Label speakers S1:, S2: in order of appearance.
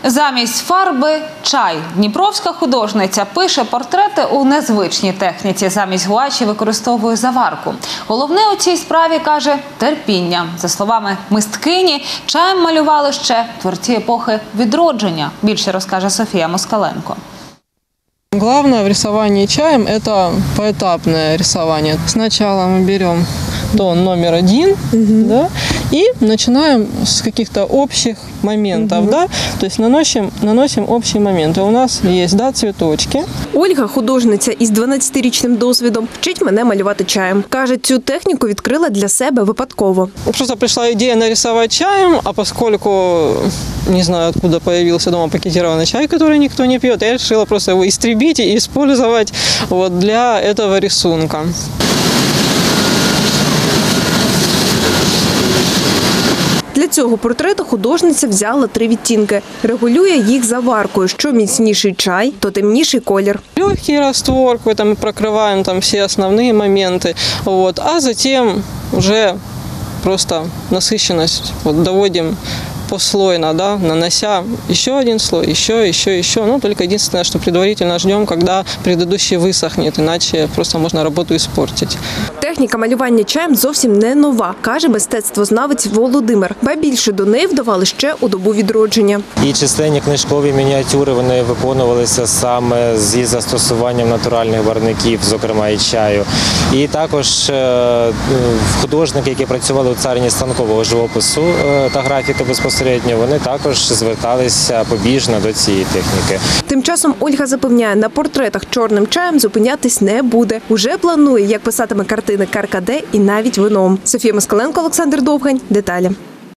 S1: Замість фарби – чай. Дніпровська художниця пише портрети у незвичній техніці. Замість гуаші використовує заварку. Головне у цій справі, каже, терпіння. За словами мисткині, чаєм малювали ще творці епохи відродження. Більше розкаже Софія Москаленко.
S2: Главное в рисовании чаем – это поэтапное рисование. Сначала мы берем тон номер 1, да, и начинаем с каких-то общих моментов, да, то есть наносим общие моменты. У нас есть, да, цветочки.
S3: Ольга, художниця із 12-річним досвідом, вчить мене малювати чаєм. Каже, цю техніку відкрила для себе випадково.
S2: Просто пришла идея нарисовать чаем, а поскольку не знаю, откуда появился дома пакетированный чай, который никто не пьет, я решила просто его истребить и использовать вот для этого рисунка.
S3: Для цього портрету художниця взяла 3 відтінки. Регулює їх заваркою. Що міцніший чай, то темніший колір.
S2: Легкий раствор, какой-то мы прокрываем там все основные моменты, вот, а затем уже просто насыщенность вот, доводим послойно, да, нанося еще один слой, еще. Ну, только единственное, что предварительно ждем, когда предыдущий высохнет, иначе просто можно работу испортить.
S3: Техніка малювання чаєм зовсім не нова, каже мистецтвознавець Володимир. Ба більше до неї вдавали ще у добу відродження.
S4: І численні книжкові мініатюри, вони виконувалися саме зі застосуванням натуральних барвників, зокрема і чаю. І також художники, які працювали у царині станкового живопису та графіки безпосередньо, вони також зверталися побіжно до цієї техніки.
S3: Тим часом Ольга запевняє, на портретах чорним чаєм зупинятись не буде. Уже планує, як писатиме картини каркаде і навіть вином. Софія Москаленко, Олександр Довгань. Деталі.